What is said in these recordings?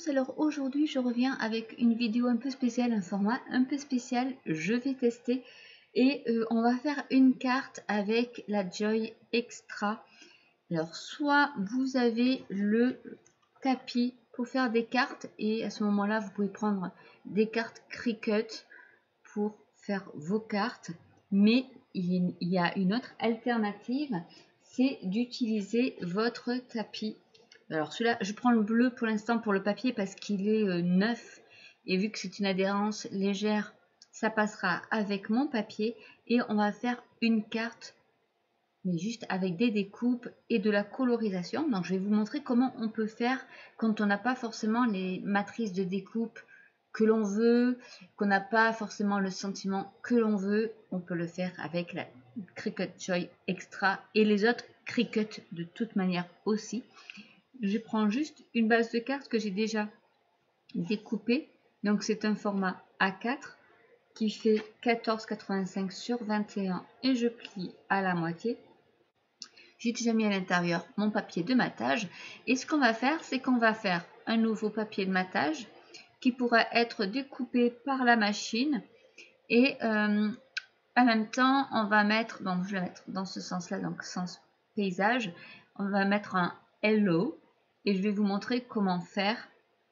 tous, alors aujourd'hui je reviens avec une vidéo un peu spéciale, un format un peu spécial, je vais tester et on va faire une carte avec la Joy Extra. Alors soit vous avez le tapis pour faire des cartes et à ce moment là vous pouvez prendre des cartes Cricut pour faire vos cartes, mais il y a une autre alternative, c'est d'utiliser votre tapis. Alors celui-là, je prends le bleu pour l'instant pour le papier parce qu'il est neuf et vu que c'est une adhérence légère, ça passera avec mon papier et on va faire une carte mais juste avec des découpes et de la colorisation. Donc je vais vous montrer comment on peut faire quand on n'a pas forcément les matrices de découpe que l'on veut, qu'on n'a pas forcément le sentiment que l'on veut. On peut le faire avec la Cricut Joy Extra et les autres Cricut de toute manière aussi. Je prends juste une base de cartes que j'ai déjà découpée. Donc c'est un format A4 qui fait 14,85 sur 21 et je plie à la moitié. J'ai déjà mis à l'intérieur mon papier de matage et ce qu'on va faire, c'est qu'on va faire un nouveau papier de matage qui pourra être découpé par la machine et en même temps on va mettre, donc je vais mettre dans ce sens là, donc sens paysage, on va mettre un hello et je vais vous montrer comment faire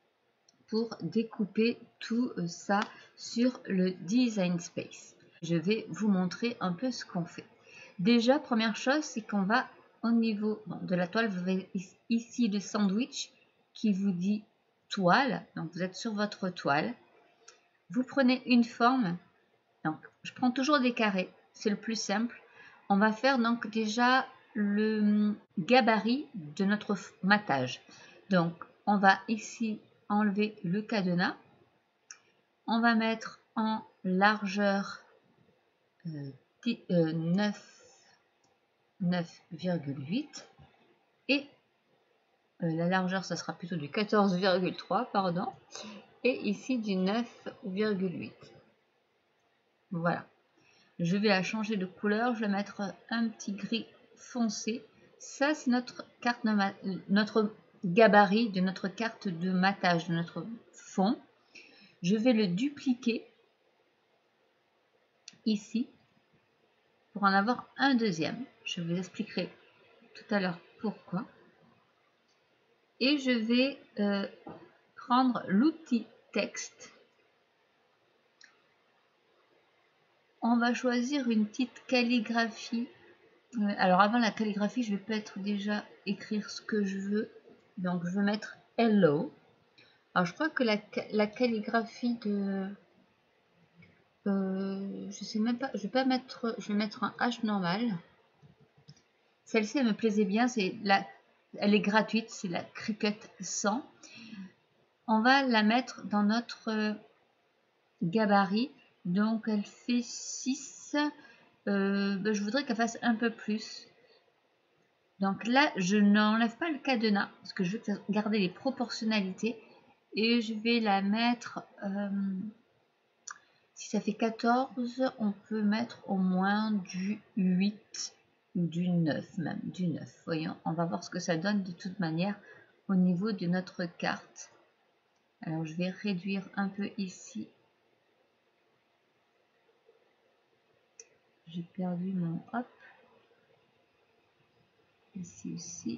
pour découper tout ça sur le Design Space. Je vais vous montrer un peu ce qu'on fait. Déjà, première chose, c'est qu'on va au niveau de la toile, vous avez ici le sandwich qui vous dit toile, donc vous êtes sur votre toile. Vous prenez une forme, donc je prends toujours des carrés, c'est le plus simple. On va faire donc déjà le gabarit de notre matage. Donc on va ici enlever le cadenas. On va mettre en largeur 9,8 et la largeur ça sera plutôt du 14,3 pardon et ici du 9,8. Voilà, je vais la changer de couleur, je vais mettre un petit gris foncé. Ça c'est notre carte notre gabarit de notre carte de matage de notre fond. Je vais le dupliquer ici pour en avoir un deuxième. Je vous expliquerai tout à l'heure pourquoi. Et je vais prendre l'outil texte. On va choisir une petite calligraphie. Alors avant la calligraphie, je vais peut-être déjà écrire ce que je veux. Donc je vais mettre hello. Alors je crois que la calligraphie de... je sais même pas, je vais mettre un H normal. Celle-ci elle me plaisait bien, elle est gratuite, c'est la Cricut 100. On va la mettre dans notre gabarit, donc elle fait 6. Je voudrais qu'elle fasse un peu plus. Donc là, je n'enlève pas le cadenas parce que je veux garder les proportionnalités et je vais la mettre. Si ça fait 14, on peut mettre au moins du 8 ou du 9 même, du 9. Voyons, on va voir ce que ça donne de toute manière au niveau de notre carte. Alors je vais réduire un peu ici. J'ai perdu mon hop. Ici aussi.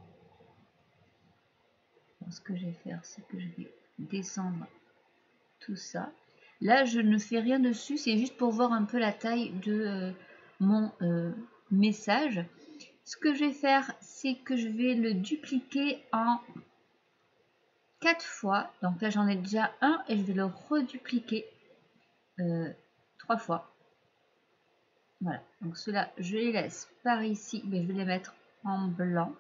Donc, ce que je vais faire, c'est que je vais descendre tout ça. Là, je ne fais rien dessus, c'est juste pour voir un peu la taille de mon message. Ce que je vais faire, c'est que je vais le dupliquer en 4 fois. Donc là, j'en ai déjà un et je vais le redupliquer 3 fois. Voilà, donc ceux-là, je les laisse par ici, mais je vais les mettre en blanc.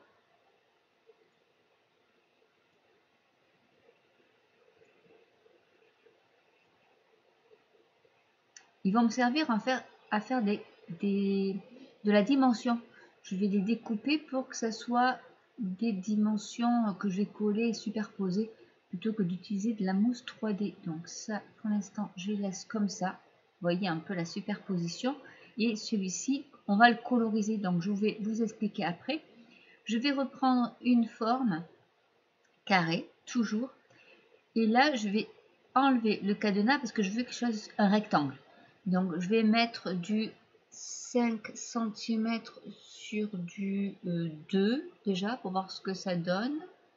Ils vont me servir à faire de la dimension. Je vais les découper pour que ça soit des dimensions que je vais coller et superposer plutôt que d'utiliser de la mousse 3D. Donc ça, pour l'instant, je les laisse comme ça. Vous voyez un peu la superposition. Et celui-ci, on va le coloriser. Donc je vais vous expliquer après. Je vais reprendre une forme carrée, toujours. Et là, je vais enlever le cadenas parce que je veux qu'il soit un rectangle. Donc, je vais mettre du 5 cm sur du 2 déjà pour voir ce que ça donne.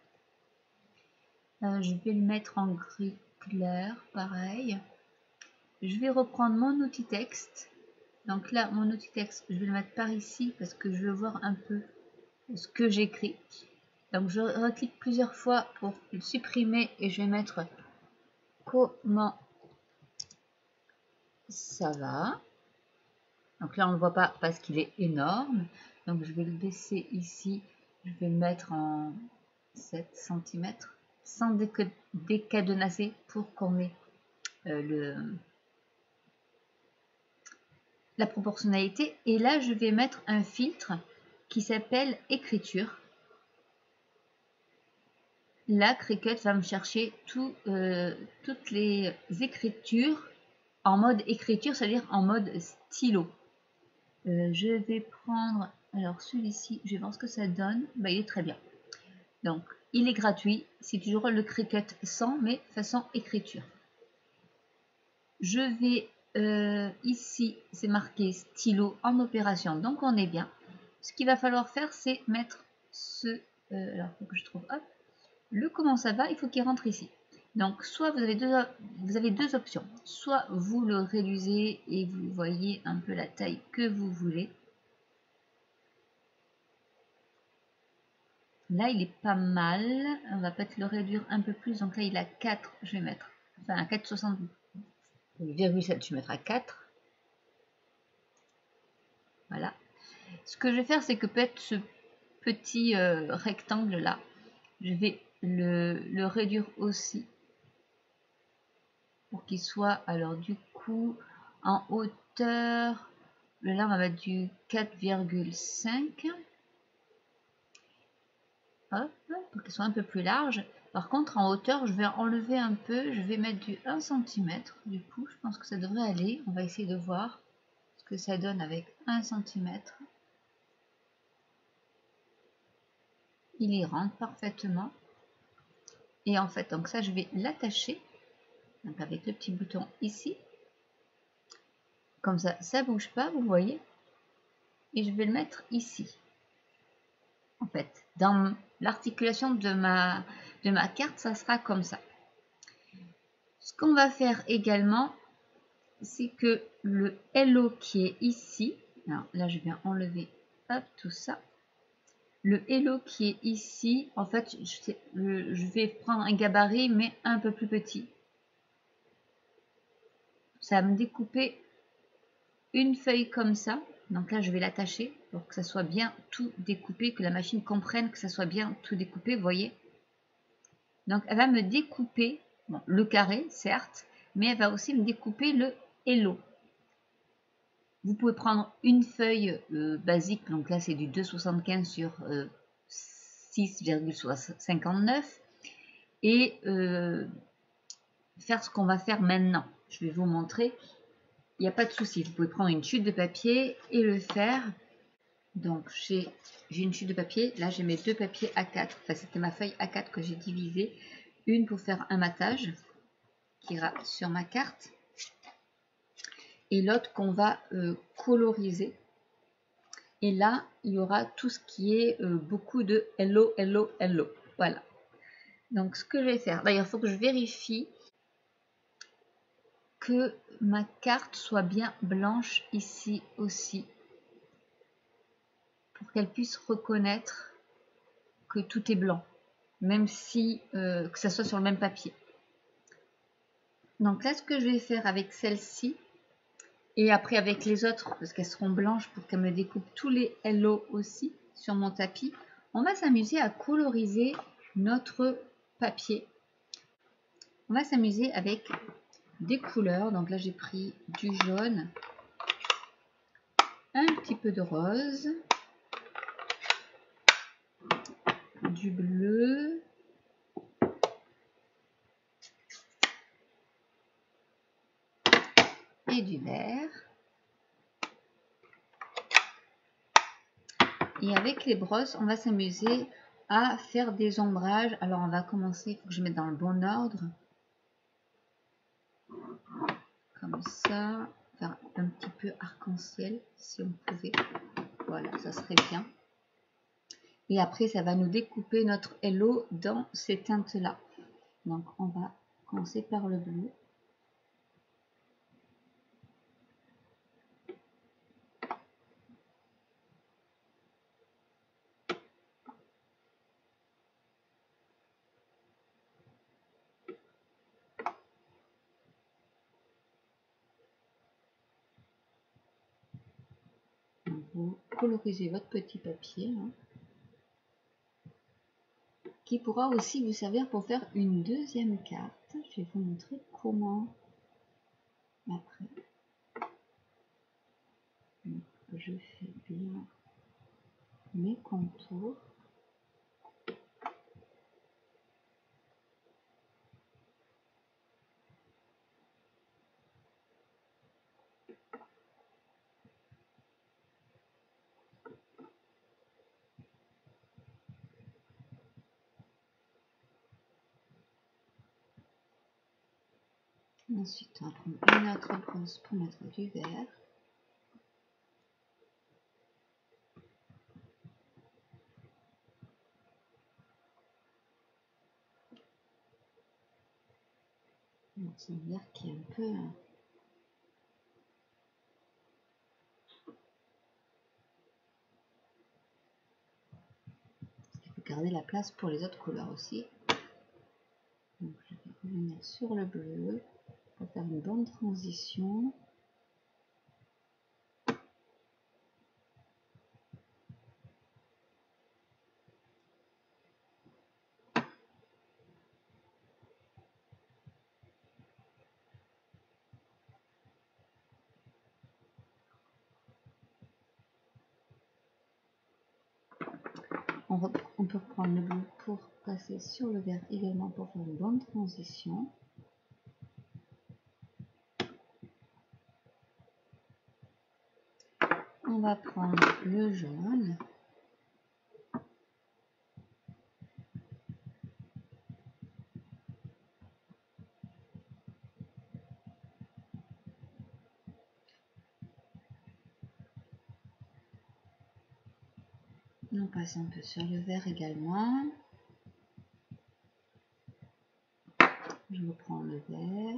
Je vais le mettre en gris clair, pareil. Je vais reprendre mon outil texte. Donc là, mon outil texte, je vais le mettre par ici parce que je veux voir un peu ce que j'écris. Donc je reclique plusieurs fois pour le supprimer et je vais mettre comment ça va. Donc là, on ne le voit pas parce qu'il est énorme. Donc je vais le baisser ici. Je vais le mettre en 7 cm sans décadenasser pour qu'on ait la proportionnalité. Et là, je vais mettre un filtre qui s'appelle écriture. Là, Cricut va me chercher toutes les écritures en mode écriture, c'est-à-dire en mode stylo. Je vais prendre, alors celui-ci, je vais voir ce que ça donne. Bah, il est très bien. Donc, il est gratuit. C'est toujours le Cricut 100, mais façon écriture. Je vais ici, c'est marqué stylo en opération, donc on est bien. Ce qu'il va falloir faire, c'est mettre ce... alors, il faut que je trouve... Hop, le comment ça va, il faut qu'il rentre ici. Donc, soit vous avez deux options. Soit vous le réduisez et vous voyez un peu la taille que vous voulez. Là, il est pas mal. On va peut-être le réduire un peu plus. Donc là, il a 4. Je vais mettre... Enfin, à 4,60. 0,7, je vais mettre à 4. Voilà. Ce que je vais faire, c'est que peut-être ce petit rectangle là, je vais le réduire aussi pour qu'il soit, alors du coup, en hauteur, là on va mettre du 4,5. Hop, pour qu'il soit un peu plus large. Par contre, en hauteur, je vais enlever un peu, je vais mettre du 1 cm. Du coup, je pense que ça devrait aller. On va essayer de voir ce que ça donne avec 1 cm. Il y rentre parfaitement. Et en fait, donc ça, je vais l'attacher. Donc avec le petit bouton ici. Comme ça, ça ne bouge pas, vous voyez. Et je vais le mettre ici. En fait, dans l'articulation de ma carte, ça sera comme ça. Ce qu'on va faire également, c'est que le Hello qui est ici, alors là je vais enlever hop, tout ça. Le Hello qui est ici, en fait, je vais prendre un gabarit, mais un peu plus petit. Ça va me découper une feuille comme ça. Donc là, je vais l'attacher pour que ça soit bien tout découpé, que la machine comprenne que ça soit bien tout découpé, vous voyez. Donc, elle va me découper bon, le carré, certes, mais elle va aussi me découper le Hello. Vous pouvez prendre une feuille basique, donc là, c'est du 2,75 sur 6,59 et faire ce qu'on va faire maintenant. Je vais vous montrer. Il n'y a pas de souci, vous pouvez prendre une chute de papier et le faire. Donc j'ai une chute de papier, là j'ai mes deux papiers A4, enfin c'était ma feuille A4 que j'ai divisée, une pour faire un matage qui ira sur ma carte et l'autre qu'on va coloriser. Et là il y aura tout ce qui est beaucoup de hello, hello, hello. Voilà. Donc ce que je vais faire, d'ailleurs il faut que je vérifie que ma carte soit bien blanche ici aussi, pour qu'elle puisse reconnaître que tout est blanc, même si que ça soit sur le même papier. Donc là, ce que je vais faire avec celle-ci, et après avec les autres, parce qu'elles seront blanches pour qu'elle me découpe tous les hello aussi sur mon tapis, on va s'amuser à coloriser notre papier. On va s'amuser avec des couleurs. Donc là, j'ai pris du jaune, un petit peu de rose, du bleu, et du vert. Et avec les brosses, on va s'amuser à faire des ombrages. Alors on va commencer, il faut que je mette dans le bon ordre. comme ça, faire un petit peu arc-en-ciel si on pouvait. Voilà, ça serait bien. Et après, ça va nous découper notre hello dans ces teintes-là. Donc, on va commencer par le bleu. Vous colorisez votre petit papier, hein, qui pourra aussi vous servir pour faire une deuxième carte. Je vais vous montrer comment après. Donc, je fais bien mes contours. Ensuite, on va prendre une autre brosse pour mettre du vert. C'est un vert qui est un peu... Il faut garder la place pour les autres couleurs aussi. Donc, je vais revenir sur le bleu pour faire une bonne transition. On peut reprendre le bleu pour passer sur le vert également pour faire une bonne transition. On va prendre le jaune. On passe un peu sur le vert également. Je reprends le vert.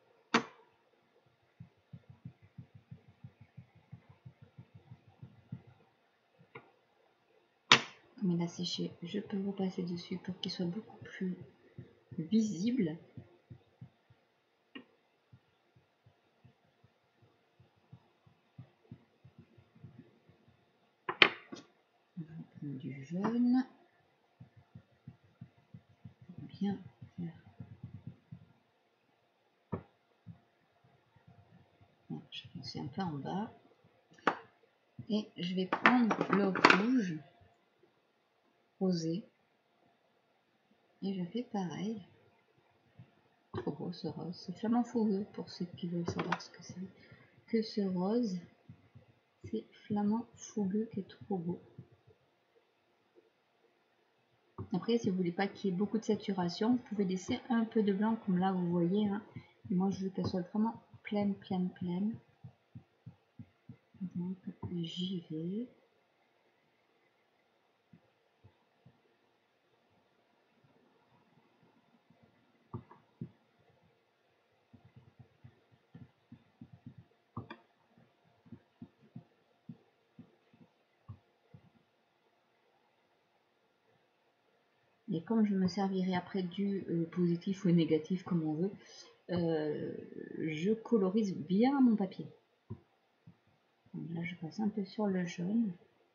Comme il a séché, je peux repasser dessus pour qu'il soit beaucoup plus visible. On va prendre du jaune. Bien faire. Bon, je vais passer un peu en bas. Et je vais prendre le rouge rosé. Et je fais pareil. Trop beau ce rose. C'est flamant fougueux pour ceux qui veulent savoir ce que c'est. Que ce rose, c'est flamant fougueux qui est trop beau. Après, si vous voulez pas qu'il y ait beaucoup de saturation, vous pouvez laisser un peu de blanc comme là vous voyez. Hein. Moi, je veux qu'elle soit vraiment pleine. Donc, j'y vais. Et comme je me servirai après du positif ou négatif comme on veut, je colorise bien mon papier. Donc là, je passe un peu sur le jaune.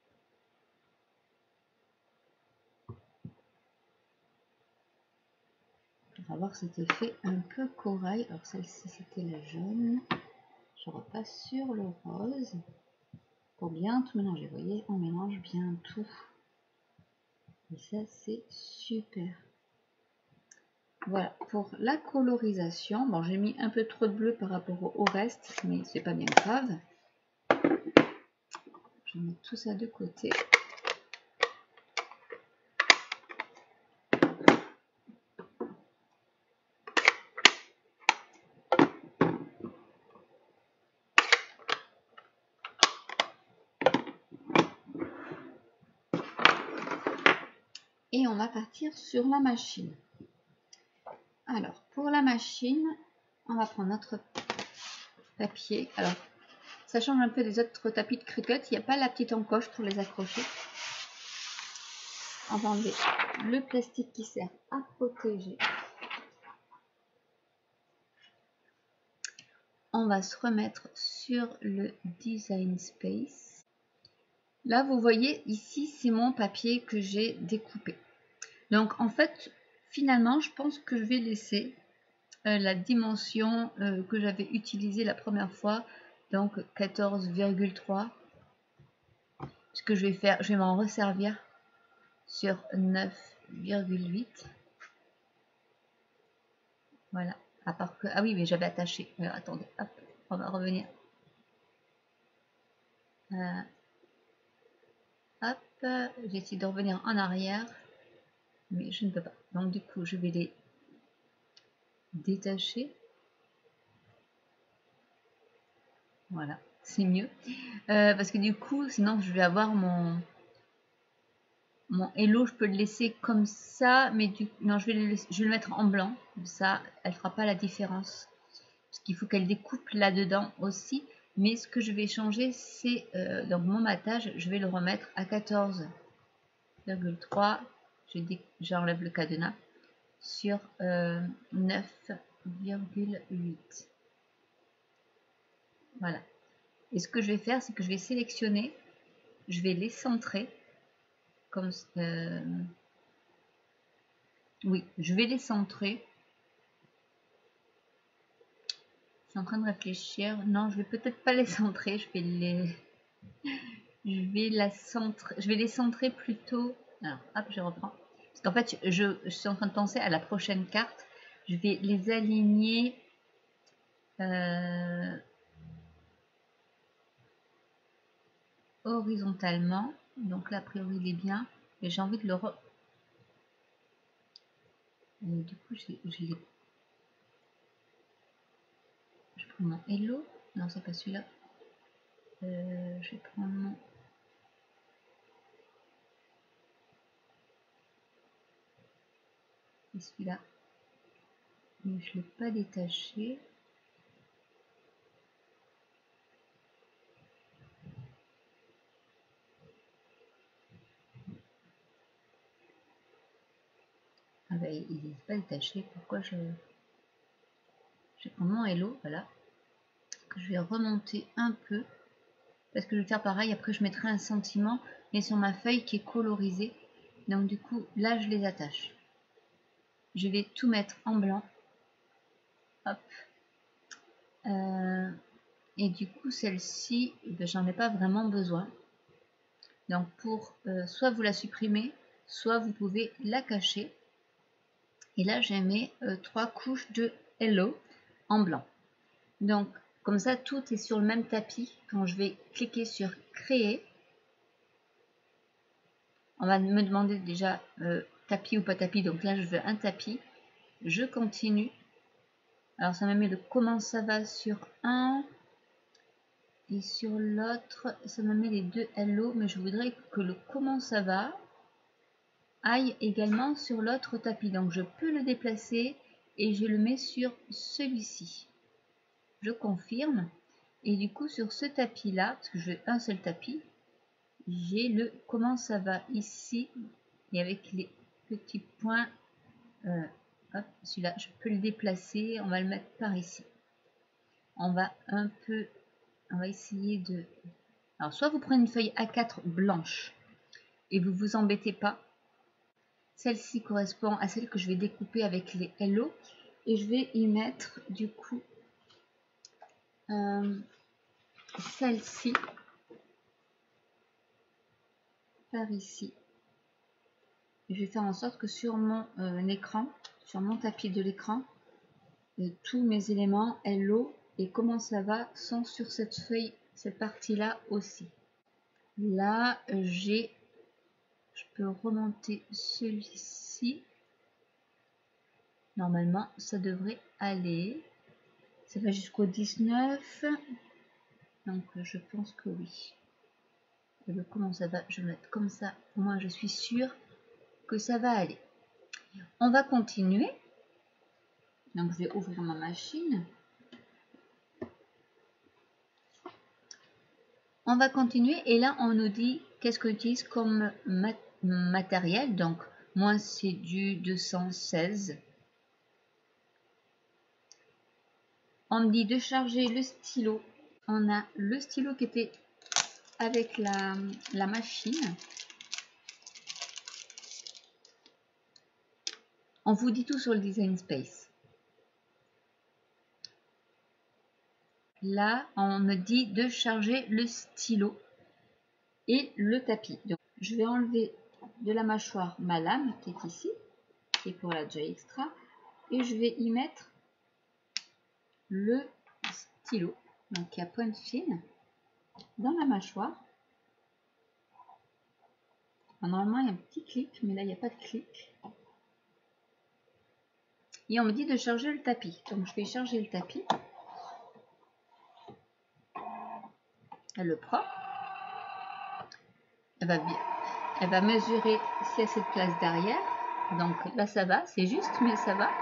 Pour avoir cet effet un peu corail. Alors celle-ci, c'était la jaune. Je repasse sur le rose. Pour bien tout mélanger. Vous voyez, on mélange bien tout. Et ça, c'est super. Voilà, pour la colorisation, bon, j'ai mis un peu trop de bleu par rapport au reste, mais c'est pas bien grave. Je mets tout ça de côté. et on va partir sur la machine. Alors, pour la machine, on va prendre notre papier. Alors, ça change un peu des autres tapis de Cricut. Il n'y a pas la petite encoche pour les accrocher. On va enlever le plastique qui sert à protéger. On va se remettre sur le Design Space. Là, vous voyez, ici, c'est mon papier que j'ai découpé. Donc, en fait, finalement, je pense que je vais laisser la dimension que j'avais utilisée la première fois, donc 14,3. Ce que je vais faire, je vais m'en resservir sur 9,8. Voilà. À part que, ah oui, mais j'avais attaché. Alors, attendez, hop, on va revenir. Hop, j'essaie de revenir en arrière, mais je ne peux pas. Donc du coup, je vais les détacher. Voilà, c'est mieux. Parce que du coup, sinon je vais avoir mon hello, je peux le laisser comme ça, mais non, je vais le mettre en blanc. Comme ça, elle fera pas la différence. Parce qu'il faut qu'elle découpe là-dedans aussi. Mais ce que je vais changer, c'est donc mon matage, je vais le remettre à 14,3. J'enlève le cadenas sur 9,8. Voilà. Et ce que je vais faire, c'est que je vais sélectionner, je vais les centrer comme oui, je vais les centrer. Je suis en train de réfléchir. Non, je vais peut-être pas les centrer. Je vais les centrer plutôt. Alors, hop, je reprends. Parce qu'en fait, je suis en train de penser à la prochaine carte. Je vais les aligner. Horizontalement. Donc là, a priori, il est bien. Mais j'ai envie de le du coup, je prends mon hello. Non, c'est pas celui-là. Je vais prendre mon... celui-là. Mais je ne l'ai pas détaché. Ah bah, il n'est pas détaché. Pourquoi je prends mon hello, voilà. Que je vais remonter un peu. Parce que je vais faire pareil. Après, je mettrai un sentiment, mais sur ma feuille qui est colorisée. Donc, du coup, là, je les attache. Je vais tout mettre en blanc. Hop. Et du coup, celle-ci, ben, j'en ai pas vraiment besoin. Donc, pour soit vous la supprimez, soit vous pouvez la cacher. Et là, j'ai mis 3 couches de Hello en blanc. Donc, comme ça, tout est sur le même tapis. Quand je vais cliquer sur Créer, on va me demander déjà tapis ou pas tapis. Donc là, je veux un tapis. Je continue. Alors, ça me met le comment ça va sur un. Et sur l'autre, ça me met les deux Hello. Mais je voudrais que le comment ça va aille également sur l'autre tapis. Donc, je peux le déplacer et je le mets sur celui-ci. Je confirme. Et du coup, sur ce tapis-là, parce que je veux un seul tapis, j'ai le comment ça va ici. Et avec les petits points, hop, celui-là, je peux le déplacer. On va le mettre par ici. On va essayer de... Alors, soit vous prenez une feuille A4 blanche et vous vous embêtez pas. Celle-ci correspond à celle que je vais découper avec les Hello. Et je vais y mettre, du coup, celle-ci par ici. Je vais faire en sorte que sur mon écran, sur mon tapis de l'écran, tous mes éléments Hello et comment ça va sont sur cette feuille, cette partie-là aussi. Là, je peux remonter celui-ci. Normalement, ça devrait aller. Ça va jusqu'au 19. Donc, je pense que oui. Et comment ça va, je vais mettre comme ça. Au moins, je suis sûre que ça va aller. On va continuer. Donc, je vais ouvrir ma machine. On va continuer et là, on nous dit qu'est-ce qu'on utilise comme matériel. Donc, moi, c'est du 216. On me dit de charger le stylo. On a le stylo qui était avec la machine. On vous dit tout sur le Design Space. Là, on me dit de charger le stylo et le tapis. Donc, je vais enlever de la mâchoire ma lame qui est ici, qui est pour la Joy Extra, et je vais y mettre le stylo, donc qui a pointe fine, dans la mâchoire. Alors, normalement, il y a un petit clic, mais là, il n'y a pas de clic. Et on me dit de charger le tapis. Donc, je vais charger le tapis. Elle le prend. Elle va mesurer si elle a cette place derrière. Donc là, ça va. C'est juste, mais ça va.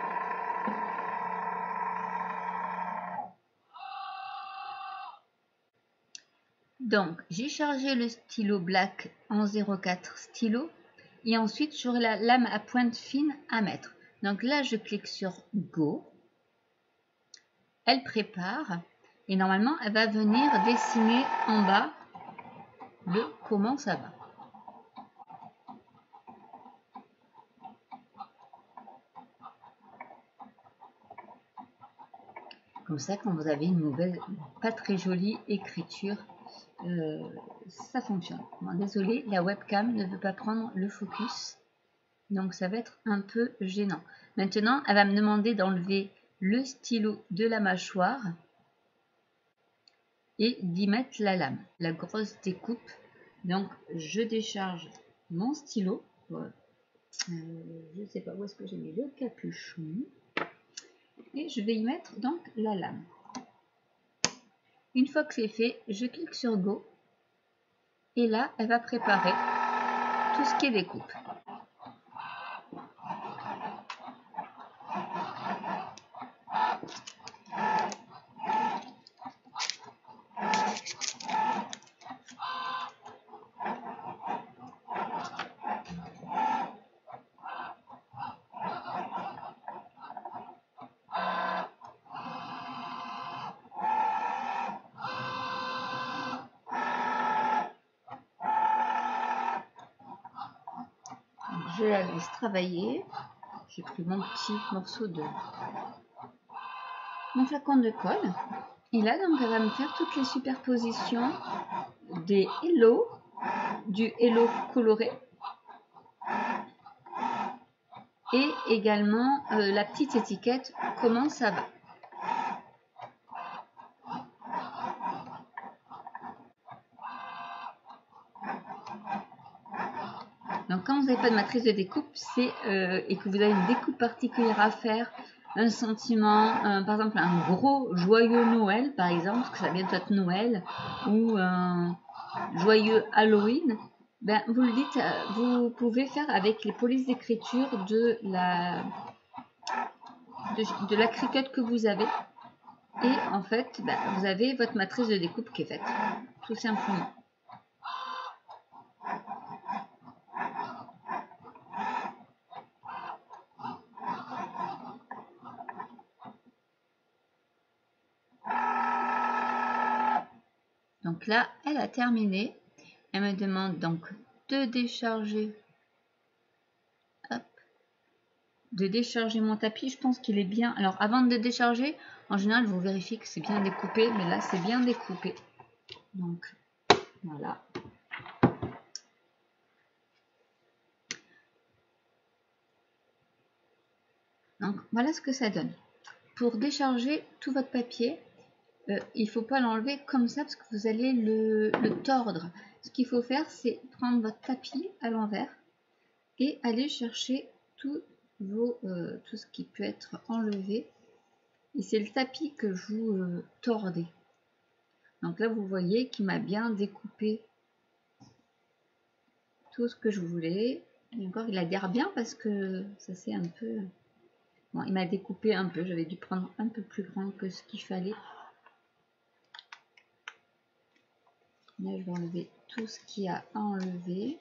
Donc, j'ai chargé le stylo black en 0,4 stylo. Et ensuite, j'aurai la lame à pointe fine à mettre. Donc là, je clique sur Go. Elle prépare. Et normalement, elle va venir dessiner en bas le comment ça va. Comme ça, quand vous avez une mauvaise, pas très jolie écriture, ça fonctionne. Bon, désolé, la webcam ne veut pas prendre le focus. Donc, ça va être un peu gênant. Maintenant, elle va me demander d'enlever le stylo de la mâchoire et d'y mettre la lame, la grosse découpe. Donc, je décharge mon stylo. Je ne sais pas où est-ce que j'ai mis le capuchon. Et je vais y mettre donc la lame. Une fois que c'est fait, je clique sur Go. Et là, elle va préparer tout ce qui est découpe. Je la laisse travailler. J'ai pris mon petit morceau de mon flacon de colle. Et là, donc, elle va me faire toutes les superpositions des hello, du hello coloré. Et également la petite étiquette, comment ça va. Donc quand vous n'avez pas de matrice de découpe, et que vous avez une découpe particulière à faire, un sentiment, par exemple un gros joyeux Noël, par exemple, parce que ça vient bientôt être Noël, ou un joyeux Halloween, ben, vous le dites, vous pouvez faire avec les polices d'écriture de la Cricut que vous avez. Et en fait, ben, vous avez votre matrice de découpe qui est faite, tout simplement. Donc là, elle a terminé. Elle me demande donc de décharger. Hop. De décharger mon tapis. Je pense qu'il est bien. Alors, avant de décharger, en général, vous vérifiez que c'est bien découpé. Mais là, c'est bien découpé. Donc, voilà. Donc, voilà ce que ça donne. Pour décharger tout votre papier, il ne faut pas l'enlever comme ça parce que vous allez le tordre. Ce qu'il faut faire, c'est prendre votre tapis à l'envers et aller chercher tout ce qui peut être enlevé. Et c'est le tapis que vous tordez. Donc là, vous voyez qu'il m'a bien découpé tout ce que je voulais. Et encore, il adhère bien parce que ça c'est un peu... Bon, il m'a découpé un peu, j'avais dû prendre un peu plus grand que ce qu'il fallait. Là, je vais enlever tout ce qu'il y a à enlever.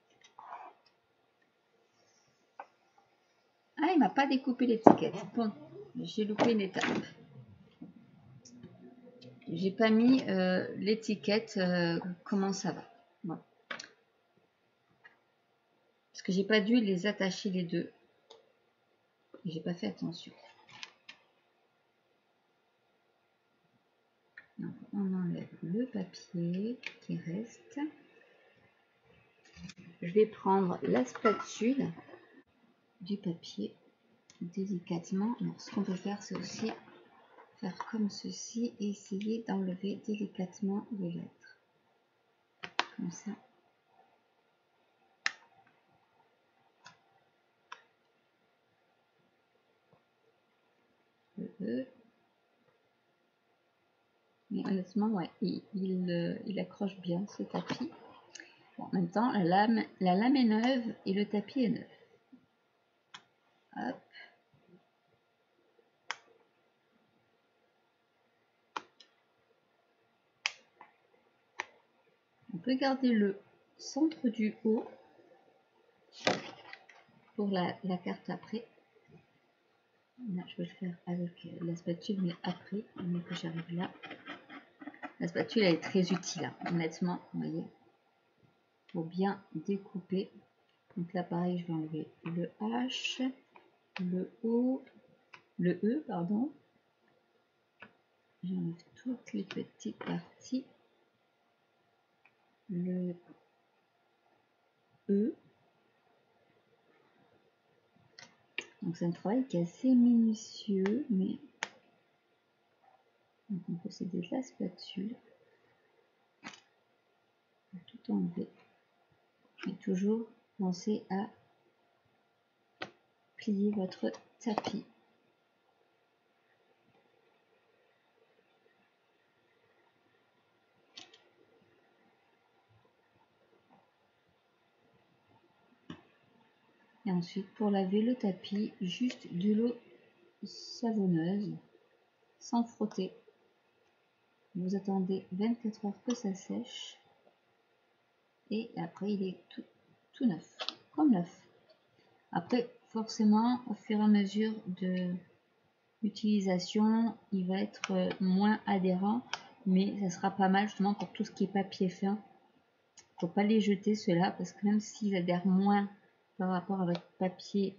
Ah, il m'a pas découpé l'étiquette. Bon, j'ai loupé une étape. J'ai pas mis l'étiquette, comment ça va. Bon. Parce que j'ai pas dû les attacher les deux. J'ai pas fait attention. Donc, on enlève le papier qui reste. Je vais prendre la spatule du papier délicatement. Alors, ce qu'on peut faire, c'est aussi faire comme ceci et essayer d'enlever délicatement les lettres. Comme ça. Le E. Mais honnêtement, ouais, il accroche bien ce tapis. Bon, en même temps, la lame est neuve et le tapis est neuf. Hop. On peut garder le centre du haut pour la carte après. Là, je vais le faire avec la spatule, mais après, que j'arrive là. La spatule, elle est très utile, hein, honnêtement, vous voyez. Pour bien découper. Donc là, pareil, je vais enlever le H, le O, le E, pardon. J'enlève toutes les petites parties. Le E. Donc c'est un travail qui est assez minutieux, mais donc on posséder la spatule. Tout enlever. Et toujours pensez à plier votre tapis. Et ensuite, pour laver le tapis, juste de l'eau savonneuse, sans frotter. Vous attendez 24 heures que ça sèche. Et après, il est tout neuf, comme neuf. Après, forcément, au fur et à mesure de l'utilisation, il va être moins adhérent. Mais ça sera pas mal justement pour tout ce qui est papier fin. Faut pas les jeter ceux-là parce que même s'ils adhèrent moins par rapport à votre papier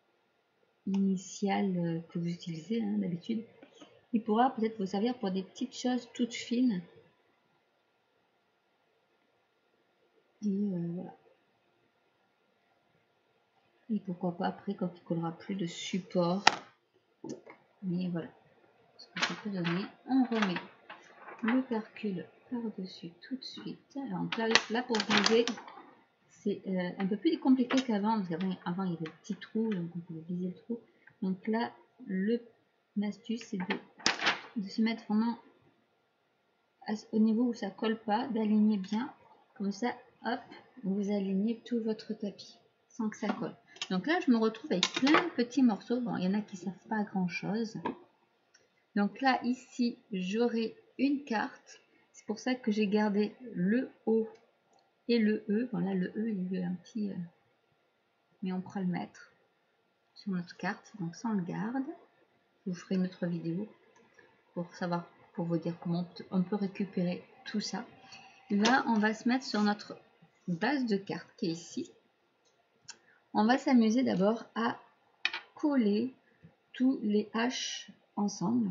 initial que vous utilisez hein, d'habitude, il pourra peut-être vous servir pour des petites choses toutes fines. Et voilà. Et pourquoi pas après quand il collera plus de support. Mais voilà ce que ça peut donner. On remet le percule par-dessus tout de suite. Alors là pour viser, c'est un peu plus compliqué qu'avant, parce qu'avant il y avait des petits trous, donc on pouvait viser le trou. Donc là, l'astuce, c'est de se mettre vraiment au niveau où ça colle pas, d'aligner bien. Comme ça, hop, vous alignez tout votre tapis sans que ça colle. Donc là, je me retrouve avec plein de petits morceaux. Bon, il y en a qui ne servent pas à grand chose. Donc là, ici, j'aurai une carte. C'est pour ça que j'ai gardé le O et le E. Bon, là, le E, il y a un petit... mais on pourra le mettre sur notre carte. Donc ça, on le garde. Je vous ferai une autre vidéo pour savoir, pour vous dire comment on peut récupérer tout ça. Là, on va se mettre sur notre base de carte qui est ici. On va s'amuser d'abord à coller tous les H ensemble.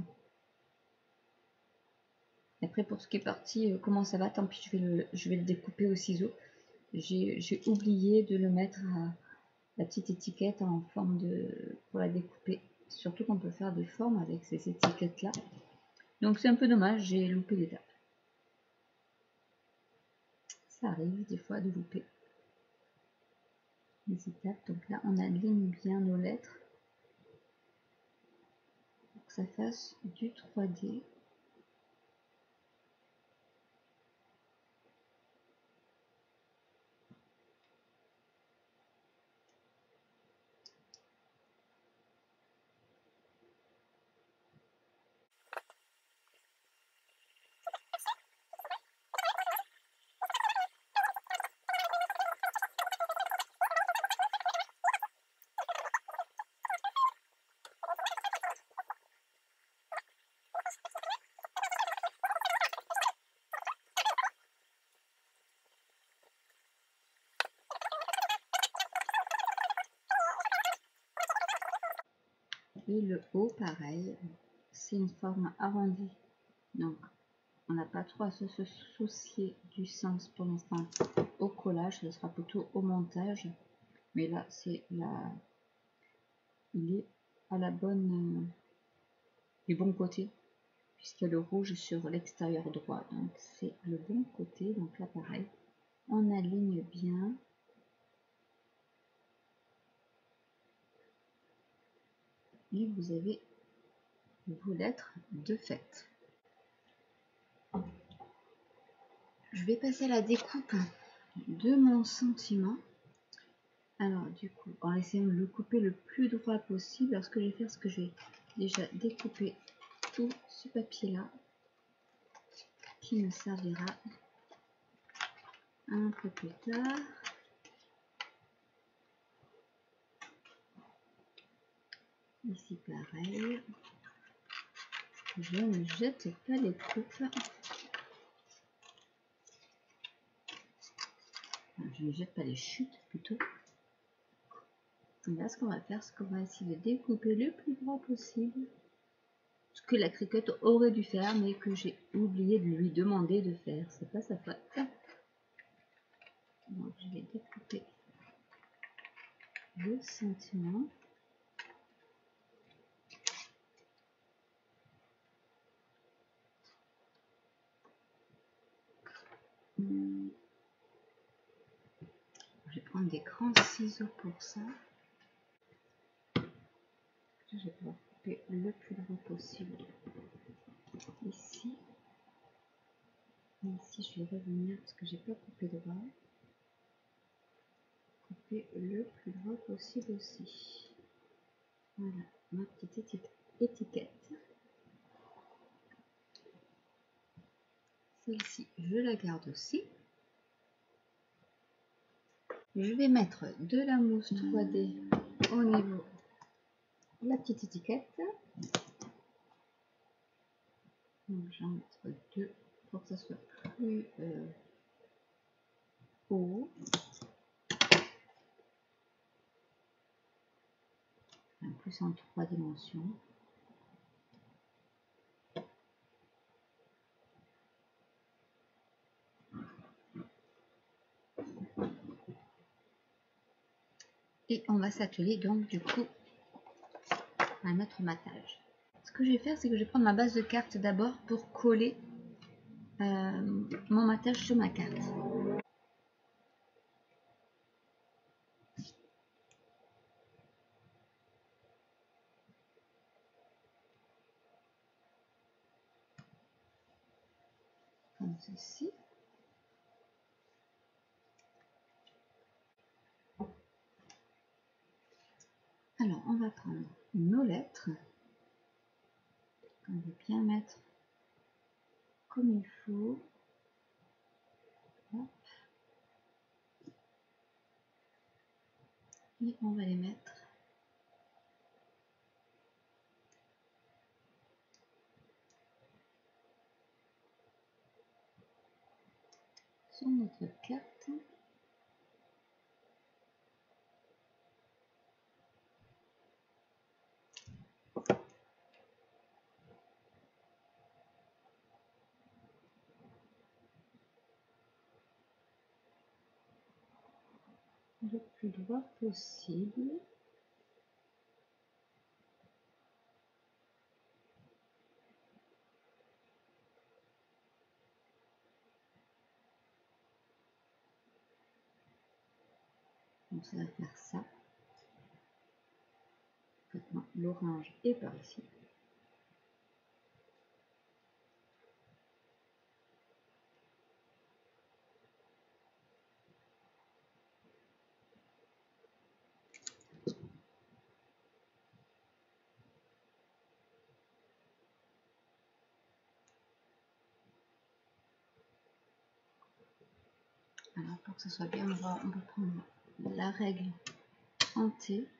Et après, pour ce qui est parti, comment ça va, tant pis, je vais le découper au ciseau. J'ai oublié de le mettre à la petite étiquette en forme pour la découper. Surtout qu'on peut faire des formes avec ces étiquettes-là. Donc c'est un peu dommage, j'ai loupé l'étape. Ça arrive des fois de louper les étapes. Donc là, on aligne bien nos lettres pour que ça fasse du 3D. Et le haut, pareil, c'est une forme arrondie. Donc, on n'a pas trop à se soucier du sens pour l'instant au collage, ce sera plutôt au montage. Mais là, c'est la... il est à la bonne... du bon côté, puisqu'il y a le rouge sur l'extérieur droit. Donc, c'est le bon côté. Donc là, pareil, on aligne bien. Et vous avez vos lettres de fait. Je vais passer à la découpe de mon sentiment. Alors du coup, en essayant de le couper le plus droit possible, alors ce que je vais faire, c'est que je vais déjà découper tout ce papier là, qui me servira un peu plus tard. Ici pareil. Je ne jette pas les coupes. Je ne jette pas les chutes plutôt. Et là, ce qu'on va faire, c'est qu'on va essayer de découper le plus droit possible. Ce que la cricotte aurait dû faire, mais que j'ai oublié de lui demander de faire. C'est pas sa faute. Donc, je vais découper le sentiment. Je vais prendre des grands ciseaux pour ça. Je vais pouvoir couper le plus droit possible. Ici. Et ici, je vais revenir parce que j'ai pas coupé droit. Couper le plus droit possible aussi. Voilà, ma petite étiquette. Celle-ci, je la garde aussi. Je vais mettre de la mousse 3D au niveau de la petite étiquette. J'en mettrai deux pour que ça soit plus haut. En plus en 3 dimensions. Et on va s'atteler donc du coup à notre matage. Ce que je vais faire, c'est que je vais prendre ma base de carte d'abord pour coller mon matage sur ma carte. Comme ceci. Alors, on va prendre nos lettres. On va bien mettre comme il faut. Hop. Et on va les mettre sur notre carte. Le plus droit possible. Donc ça va faire ça. Maintenant, l'orange est par ici. Alors pour que ça soit bien droit, on va prendre la règle en T et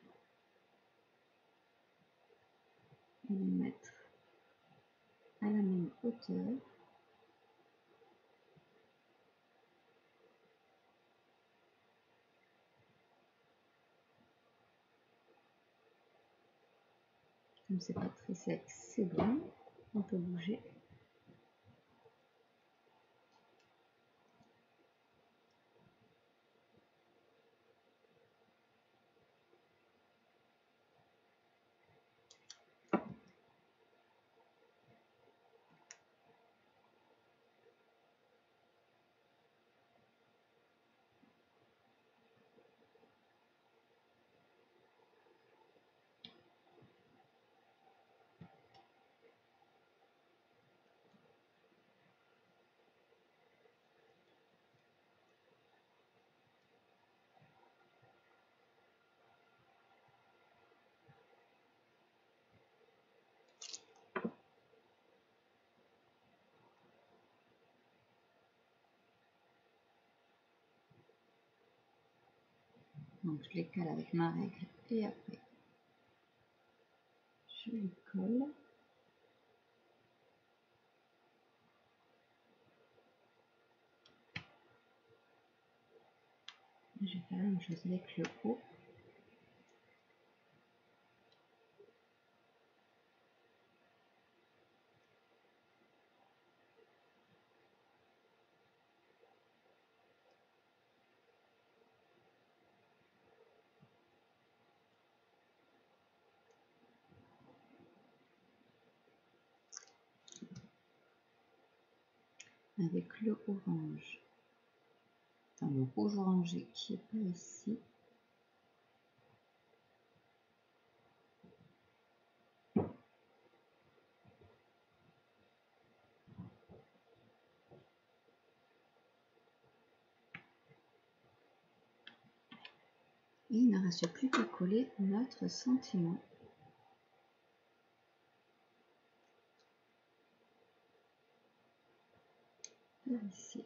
les mettre à la même hauteur. Comme c'est pas très sec, c'est bon. On peut bouger. Donc je les cale avec ma règle et après je les colle. Je vais faire la même chose avec le haut. Avec le orange. Enfin, le rouge orangé qui est pas ici. Et il ne reste plus qu'à coller notre sentiment. Par ici.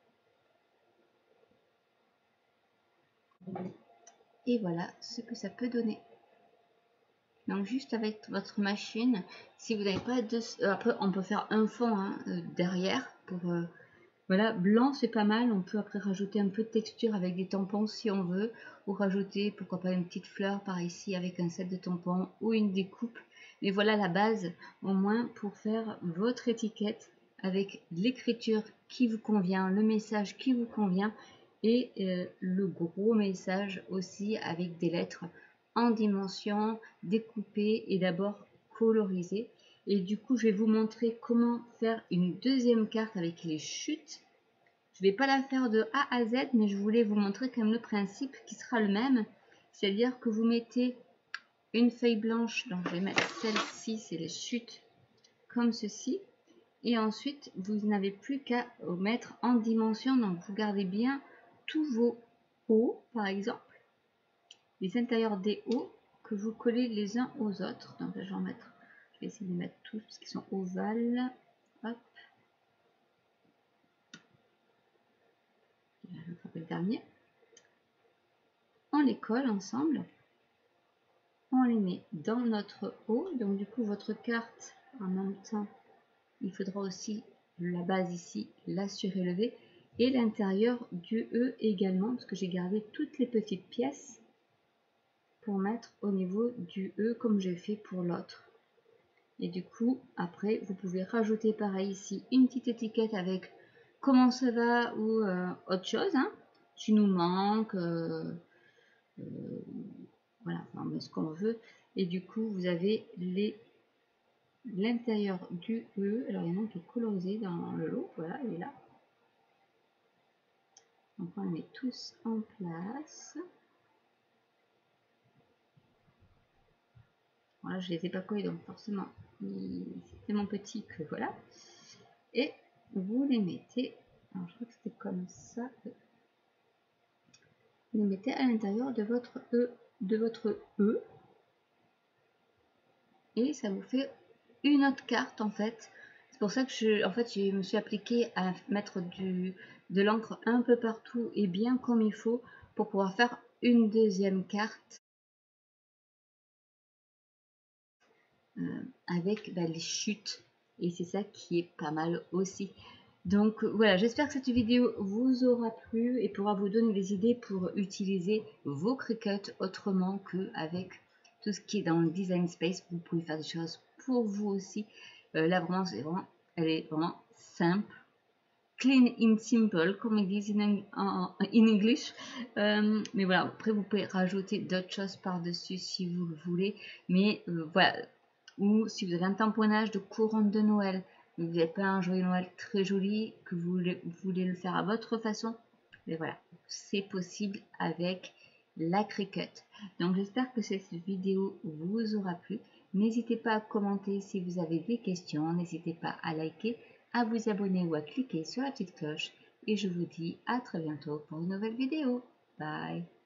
Et voilà ce que ça peut donner. Donc juste avec votre machine, si vous n'avez pas de... Après on peut faire un fond derrière pour... voilà, blanc c'est pas mal, on peut après rajouter un peu de texture avec des tampons si on veut, ou rajouter pourquoi pas une petite fleur par ici avec un set de tampons ou une découpe. Mais voilà la base au moins pour faire votre étiquette avec l'écriture qui vous convient, le message qui vous convient et le gros message aussi avec des lettres en dimension, découpées et d'abord colorisées. Et du coup, je vais vous montrer comment faire une deuxième carte avec les chutes. Je ne vais pas la faire de A à Z, mais je voulais vous montrer quand même le principe qui sera le même. C'est-à-dire que vous mettez une feuille blanche, donc je vais mettre celle-ci, c'est les chutes, comme ceci. Et ensuite, vous n'avez plus qu'à mettre en dimension, donc vous gardez bien tous vos hauts, par exemple, les intérieurs des hauts, que vous collez les uns aux autres. Donc je vais en mettre, je vais essayer de les mettre tous parce qu'ils sont ovales. Hop. Je vais rattraper le dernier. On les colle ensemble. On les met dans notre haut. Donc du coup votre carte en même temps, il faudra aussi la base ici, la surélevée et l'intérieur du E également parce que j'ai gardé toutes les petites pièces pour mettre au niveau du E comme j'ai fait pour l'autre. Et du coup après vous pouvez rajouter pareil ici une petite étiquette avec comment ça va ou autre chose hein. Tu nous manques voilà, on met ce qu'on veut et du coup vous avez l'intérieur du E. Alors il y en a un qui est colorisé dans le lot, voilà, il est là. Donc on les met tous en place. Voilà, je les ai pas collés donc forcément c'est tellement petit que voilà. Et vous les mettez, alors je crois que c'était comme ça. Vous les mettez à l'intérieur de votre E, et ça vous fait une autre carte en fait. C'est pour ça que je me suis appliquée à mettre de l'encre un peu partout et bien comme il faut pour pouvoir faire une deuxième carte avec les chutes. Et c'est ça qui est pas mal aussi. Donc voilà, j'espère que cette vidéo vous aura plu et pourra vous donner des idées pour utiliser vos Cricut autrement qu'avec tout ce qui est dans le design space, vous pouvez faire des choses pour vous aussi. Là vraiment, elle est vraiment simple. Clean and simple, comme ils disent en English. Mais voilà, après vous pouvez rajouter d'autres choses par-dessus si vous le voulez. Mais voilà, ou si vous avez un tamponnage de couronne de Noël, vous n'avez pas un joyeux Noël très joli, que vous voulez le faire à votre façon, mais voilà, c'est possible avec la Cricut. Donc j'espère que cette vidéo vous aura plu. N'hésitez pas à commenter si vous avez des questions, n'hésitez pas à liker, à vous abonner ou à cliquer sur la petite cloche. Et je vous dis à très bientôt pour une nouvelle vidéo. Bye!